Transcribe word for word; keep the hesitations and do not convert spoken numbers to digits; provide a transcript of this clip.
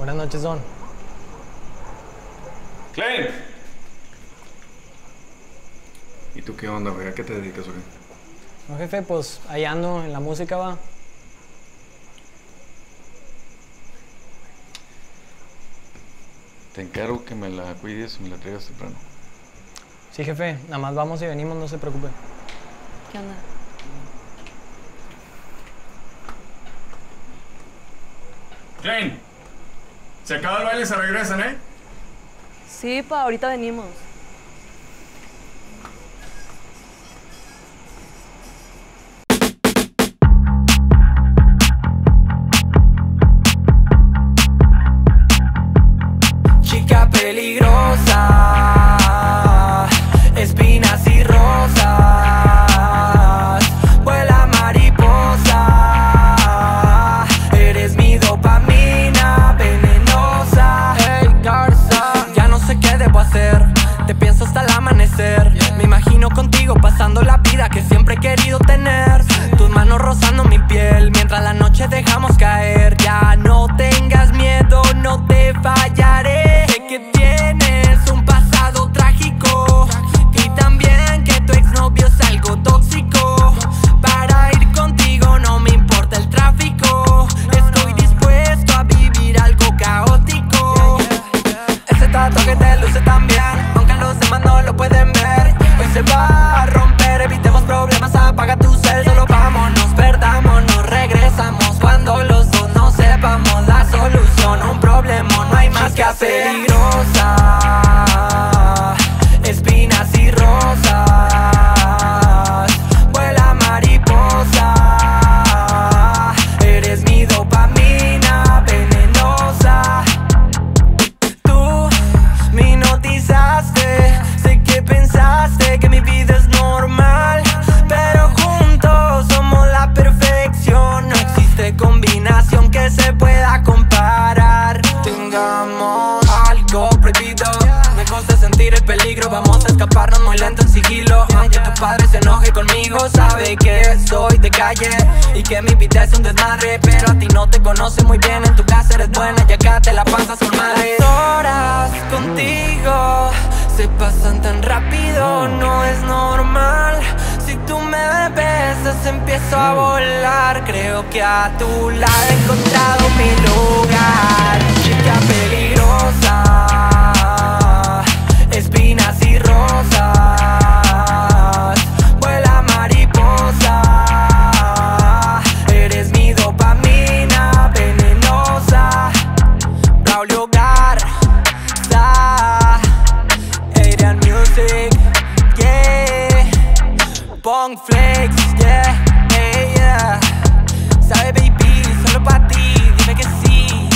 Buenas noches, Don. ¡Klein! ¿Y tú qué onda, güey? ¿A qué te dedicas o qué? No, jefe, pues ahí ando en la música, va. Te encargo que me la cuides y me la traigas temprano. Sí, jefe, nada más vamos y venimos, no se preocupe. ¿Qué onda? ¡Klein! Se acaba el baile y se regresan, ¿eh? Sí, pa, ahorita venimos. Chica peligrosa, espinas y rosas, vuela mariposa, eres mi dopamina venenosa. Hey Garza, ya no sé qué debo hacer, te pienso hasta el amanecer. Me imagino contigo pasando la vida que siempre he querido tener, tus manos rozando mi piel mientras la noche dejamos caer. Ya no tengas miedo, no te fallaré. Sé que tienes un pasado trágico y también que tu exnovio es algo tóxico. Para ir contigo no me importa el tráfico, estoy dispuesto a vivir algo caótico. Ese tatuaje te luce tan bien, aunque los demás no lo pueden ver. Hoy se va a romper, evitemos problemas, apaga tu cel. Solo vámonos, perdámonos, regresamos cuando los dos no sepamos la solución. Un problema, no hay más que hacer. Peligrosa, espinas y rosas, vuela mariposa, eres mi dopamina venenosa. Tú me hipnotizaste, sé que pensaste que mi vida es normal, pero juntos somos la perfección. No existe combinación que se pueda comparar. Tengamos algo prohibido, me gusta sentir el peligro. Vamos a escaparnos muy lento en sigilo. Aunque tu padre se enoje conmigo, sabe que soy de calle y que mi vida es un desmadre. Pero a ti no te conoce muy bien, en tu casa eres buena y acá te la pasas con madre. Las horas contigo se pasan tan rápido, no es normal. Si tú me besas empiezo a volar. Creo que a tu lado he encontrado mi lugar. Chica peligrosa, espinas y rosas, vuela mariposa, eres mi dopamina venenosa. Braulio Garza, Adrian Music, yeah. Punk Flex, yeah, hey, yeah. Sabe baby, solo pa' ti, dime que sí.